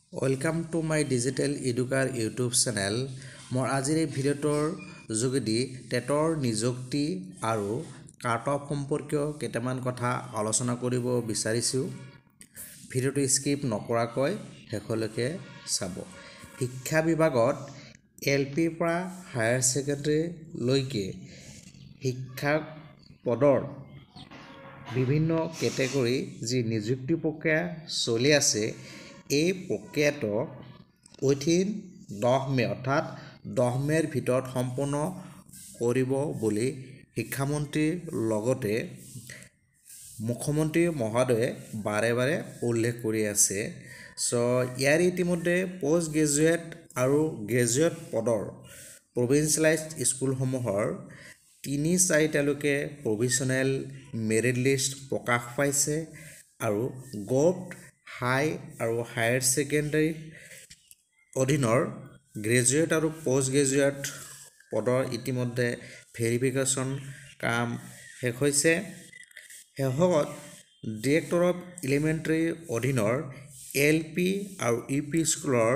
Welcome to my Digital Educare YouTube channel. মই আজিৰ এই ভিডিঅ'টোৰ যোগেদি টেটৰ নিযুক্তি আৰু কাট অফ সম্পৰ্কীয় কেইটামান কথা আলোচনা কৰিব বিচাৰিছোঁ। ভিডিঅ'টো স্কিপ নকৰাকৈ শেষলৈকে চাব। শিক্ষা বিভাগত LP পৰা হায়াৰ ছেকেণ্ডাৰী লৈকে শিক্ষা পদৰ বিভিন্ন কেটেগৰী যি নিযুক্তি প্ৰক্ৰিয়া চলি আছে এই প্ৰক্ৰিয়াটো উইথিন 10 মে অৰ্থাৎ 10 মেৰ ভিতৰত সম্পূৰ্ণ কৰিব বুলি শিক্ষামন্ত্ৰীৰ লগতে মুখ্যমন্ত্ৰী মহোদয়ে বাৰে বাৰে উল্লেখ কৰি আছে। ইয়াৰ ইতিমধ্যে পোষ্ট গ্ৰেজুৱেট আৰু গ্ৰেজুৱেট পদৰ প্ৰভিন্সিয়েলাইজড স্কুলসমূহৰ 3-4টালৈকে প্ৰভিজনেল মেৰিট লিষ্ট প্ৰকাশ পাইছে আৰু গভট হাই আৰু হায়াৰ ছেকেণ্ডাৰী অধীনৰ গ্ৰেজুৱেট আৰু পোষ্ট গ্ৰেজুৱেট পদৰ ইতিমধ্যে ভেৰিফিকেশ্যন কাম শেষ হৈছে। শেষত ডিৰেক্টৰ অফ এলিমেণ্টাৰী অধীনৰ LP আৰু UP স্কুলৰ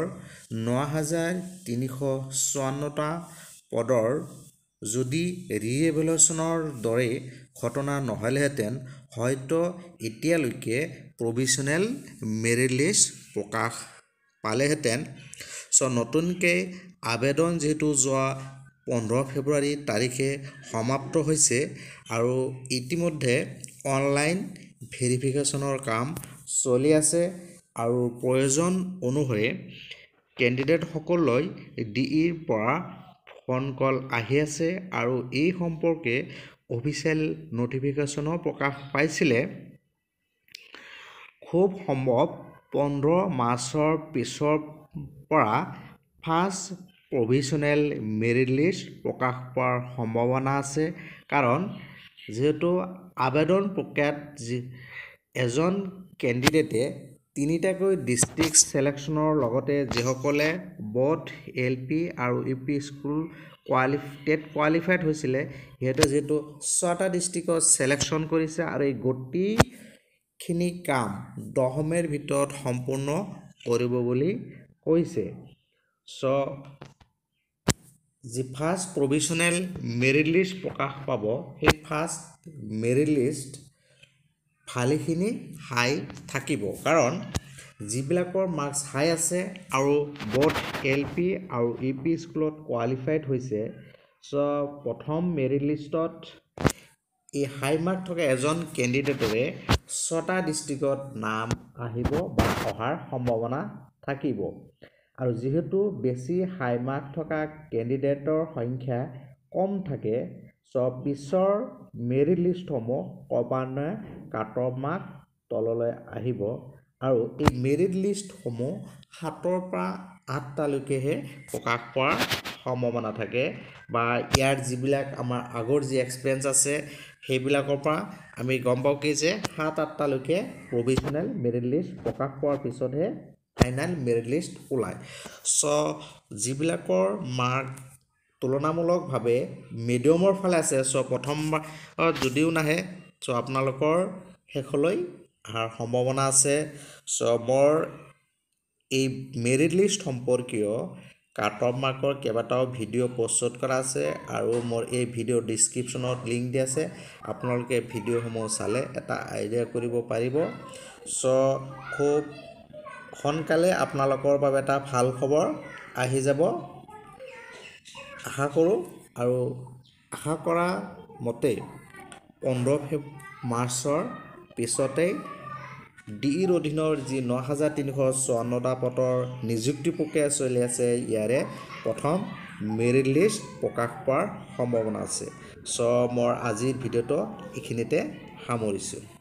9354টা পদৰ যদি ৰিএভেলুৱেশ্যনৰ দৰে ঘটনা নহ'লেহেঁতেন হয়তো এতিয়ালৈকে প্ৰভিজনেল মেৰিট লিষ্ট প্ৰকাশ পালেহেঁতেন। নতুনকৈ আবেদন যিহেতু যোৱা 15 ফেব্ৰুৱাৰী তাৰিখে সমাপ্ত হৈছে আৰু ইতিমধ্যে অনলাইন ভেৰিফিকেশ্যনৰ কাম চলি আছে আৰু প্ৰয়োজন অনুসৰি কেণ্ডিডেটসকললৈ DEEৰ পৰা ফোন কল আহি আছে আৰু এই সম্পৰ্কে অফিচিয়েল নটিফিকেশ্যনো প্ৰকাশ পাইছিলে। খুব সম্ভৱ 15 মাৰ্চৰ পিছৰ পৰা ফাৰ্ষ্ট প্ৰভিজনেল মেৰিট লিষ্ট প্ৰকাশ পোৱাৰ সম্ভাৱনা আছে, কাৰণ যিহেতু আবেদন প্ৰক্ৰিয়াত এজন কেণ্ডিডেটে 3টাকৈ ডিষ্ট্ৰিক্ট ছিলেকশ্যনৰ লগতে যিসকলে বোথ LP আৰু UP স্কুল টেট কোৱালিফাইড হৈছিলে সিহঁতে যিহেতু 6টা ডিষ্ট্ৰিক্টত ছিলেকশ্যন কৰিছে আৰু এই গোটেইখিনি কাম 10 মেৰ ভিতৰত সম্পূৰ্ণ কৰিব বুলি কৈছে। যি ফাৰ্ষ্ট প্ৰভিজনেল মেৰিট লিষ্ট প্ৰকাশ পাব সেই ফাৰ্ষ্ট মেৰিট লিষ্ট ভালেখিনি হাই থাকিব, কাৰণ যিবিলাকৰ মাৰ্কছ হাই আছে আৰু বোথ LP আৰু UP স্কুলত কোৱালিফাইড হৈছে প্ৰথম মেৰিট লিষ্টত এই হাই মাৰ্ক থকা এজন কেণ্ডিডেটৰে 6টা ডিষ্ট্ৰিক্টত নাম আহিব বা অহাৰ সম্ভাৱনা থাকিব আৰু যিহেতু বেছি হাই মাৰ্ক থকা কেণ্ডিডেটৰ সংখ্যা কম থাকে পিছৰ মেৰিট লিষ্টসমূহ ক্ৰমান্বয়ে কাট অফ মাৰ্ক তললৈ আহিব আৰু এই মেৰিট লিষ্টসমূহ 7ৰ পৰা 8টালৈকেহে প্ৰকাশ পোৱাৰ সম্ভাৱনা থাকে বা ইয়াৰ যিবিলাক আমাৰ আগৰ যি এক্সপিৰিয়েঞ্চ আছে সেইবিলাকৰ পৰা আমি গম পাওঁ কি যে 7-8টালৈকে প্ৰভিজনেল মেৰিট লিষ্ট প্ৰকাশ পোৱাৰ পিছতহে ফাইনেল মেৰিট লিষ্ট ওলায়। যিবিলাকৰ মাৰ্ক তুলনামূলকভাৱে মিডিয়ামৰ ফালে আছে প্ৰথমবাৰ যদিও নাহে আপোনালোকৰ শেষলৈ অহাৰ সম্ভাৱনা আছে। মোৰ এই মেৰিট লিষ্ট সম্পৰ্কীয় কাট অফ মাৰ্কৰ কেইবাটাও ভিডিঅ' প্ৰস্তুত কৰা আছে আৰু মোৰ এই ভিডিঅ'ৰ ডিছক্ৰিপশ্যনত লিংক দিয়া আছে, আপোনালোকে ভিডিঅ'সমূহ চালে এটা আইডিয়া কৰিব পাৰিব। খুব সোনকালে আপোনালোকৰ বাবে এটা ভাল খবৰ আহি যাব আশা কৰোঁ আৰু আশা কৰা মতে 15 মাৰ্চৰ পিছতেই DEEৰ অধীনৰ যি 9354টা পদৰ নিযুক্তি প্ৰক্ৰিয়া চলি আছে ইয়াৰে প্ৰথম মেৰিট লিষ্ট প্ৰকাশ পোৱাৰ সম্ভাৱনা আছে। মই আজিৰ ভিডিঅ'টো এইখিনিতে সামৰিছোঁ।